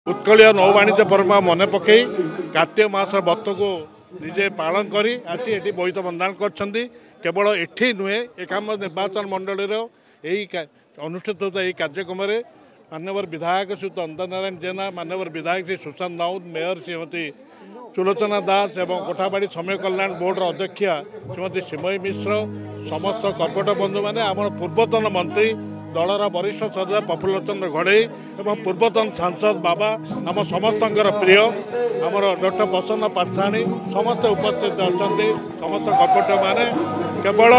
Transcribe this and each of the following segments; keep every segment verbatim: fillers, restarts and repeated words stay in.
उत्कलीय नौ वाणिज्य पर्व मन पकई कार्तिक मास व्रत को निजे पालन करी आसी एटी बोईत बंदान कर केवल एठी नुहे एकाम निर्वाचन मंडल अनुष्ठित होता यही कार्यक्रम में मानवर विधायक श्री अंतर नारायण जेना मानवर विधायक श्री सुशांत राउत मेयर श्रीमती सुलोचना दास एवं कोठाबाड़ी समय कल्याण बोर्डर अध्यक्षा श्रीमती सिमयी मिश्र समस्त कर्पट बंधु मैंने आम पूर्वतन मंत्री दलर वरिष्ठ सदस्य प्रफुल्ल चंद्र घड़ई एवं पूर्वतन सांसद बाबा आम समस्त प्रिय आमर डॉक्टर प्रसन्न पाठशाणी समस्त उपस्थित अच्छा समस्त कर्पट मैंने केवल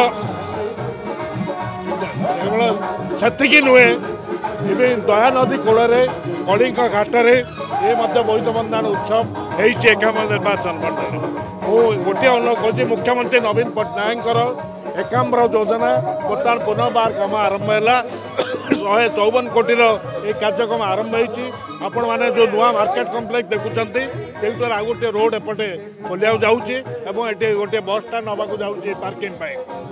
केवल से नुहे दया नदी कूल कलिंग घाटर ये बोईत बंदान उत्सव होकाम निर्वाचन मंडल गोटे अनुरोध कर मुख्यमंत्री नवीन पट्टनायक एकाम्र योजना बर्तमान पुनर्बार काम आरंभ है शहे चौवन कोटी ये कार्यक्रम आरंभ आपण मैंने जो नुआ मार्केट कम्प्लेक्स देखुं से आ गोटे रोड एपटे खोलिया जाऊँगी ये गोटे बस स्टाण्ड हवाक जाऊँगी पार्किंग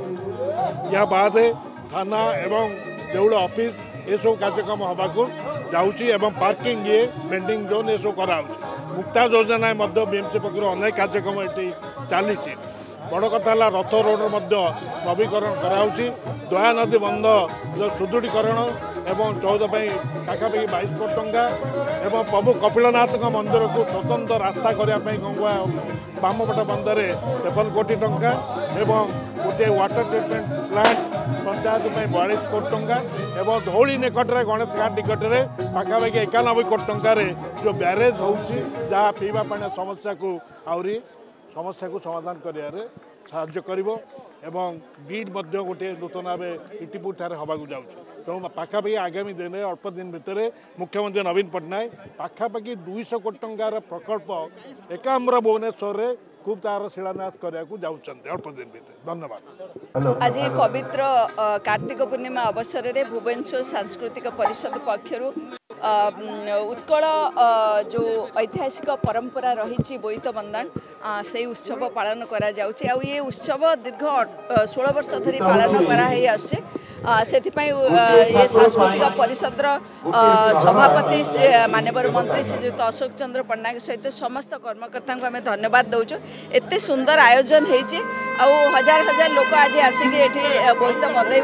या बाद थाना एवं देउल ऑफिस ये सब कार्यक्रम हवाक जाऊँगी पार्किंग ये बेंडिंग जोन ये सब करा मुक्ता योजना बीएमसी पक्ष अनेक कार्यक्रम ये चली बड़ कथा है रथ रोड नवीकरण कराऊँगी दया नदी बंध जो सुदृढ़ीकरण एवं चौदह पाखापाखि बाईस कोटी टंका एवं प्रभु कपिलनाथ मंदिर को स्वतंत्र रास्ता करने गंगुआ बामपट बंधरे तेपन कोटी टंका एवं गोटे वाटर ट्रिटमेंट प्लांट पंचायत में बयालीस कोटी टंका एवं धौली निकट में गणेश घाट निकट में पाखापाखि एकानबे कोटी टंकार जो ब्यारेज होउछि जहाँ पीवा पानी समस्या को आहरी समस्या को समाधान करियारे साहाय्य करिवो एवं बीड मध्य गोटे नूतन भाव इटिपुर ठारे हवाक जाऊँगी तेणु पाखापाखि आगामी दिन में अल्प दिन भितर मुख्यमंत्री नवीन पट्टनायक पाखापाखि दुईश कोटी टंकार प्रकल्प एकाम्र भुवनेश्वर में खूब तार शिलान्यास करने जाऊँच अल्प दिन भितर धन्यवाद। आज पवित्र कार्तिक पूर्णिमा अवसर में भुवनेश्वर सांस्कृतिक परिषद पक्षर उत्कल जो ऐतिहासिक परंपरा रही बोईत बंदान से उत्सव पालन करा जाउछि आ ये उत्सव दीर्घ सोलह वर्ष धरी पालन करा हे आछे से ये सांस्कृतिक परिषद सभापति श्री मानवर मंत्री श्रीजुक्त अशोक चंद्र पट्टनायक सहित समस्त कर्मकर्ता को आम धन्यवाद दौचु एत सुंदर आयोजन होइछि आ हजार हजार लोक आज आसिक ये बोईत बंदे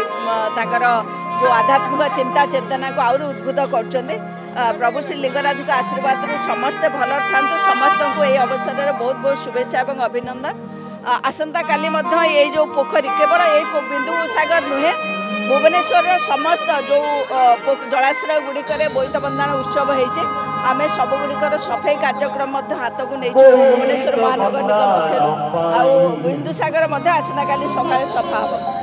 जो आध्यात्मिक चिंता चेतना को आउर उद्बुद्ध कर प्रभु श्री लिंगराज का आशीर्वाद समस्ते भल था समस्त को ये अवसर में बहुत बहुत शुभेच्छा और अभिनंदन। आसंता काली ये जो पोखरी केवल ये बिंदु सागर नुहे भुवनेश्वर समस्त जो जलाशय गुड़िक बोईत बंदान उत्सव होइछे आमे सब गुड़िकर सफाई कार्यक्रम हाथ को नहीं भुवनेश्वर महानगर निगम पक्षर आ बिंदु सागर आसंता काली सकाळे सफा हम।